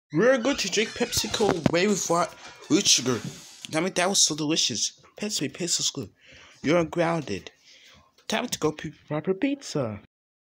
We're going to drink Pepsi Cola made with root sugar. I mean, that was so delicious. Pencilmate, so good. You're ungrounded. Time to go proper pizza.